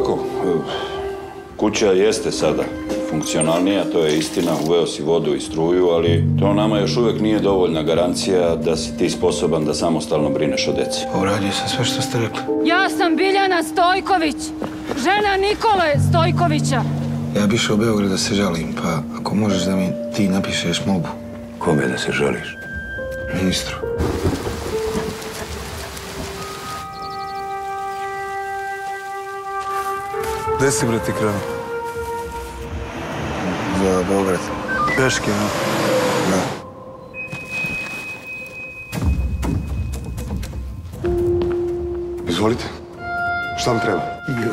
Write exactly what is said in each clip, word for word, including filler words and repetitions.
ovako, kuća jeste sada funkcionalnija, to je istina, uveo si vodu i struju, ali to nama još uvijek nije dovoljna garancija da si ti sposoban da samostalno brineš o deci. Uradio sam sve što ste rekli. Ja sam Biljana Stojković, žena Nikole Stojkovića. Ja bi išao u Beograd da se žalim, pa ako možeš da mi ti napišeš molbu. Kome da se žališ? Ministru. Gde si, bre, ti krenuo? Za Beograd. Peške, no? Da. Izvolite. Šta vam treba?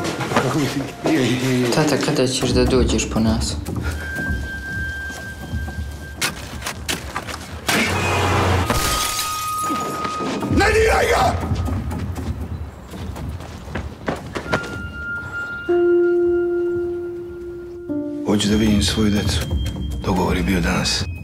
Tata, kada ćeš da dođeš po nas? Ne diraj ga! Hoću da vidim svoju decu. Dogovor je bio danas.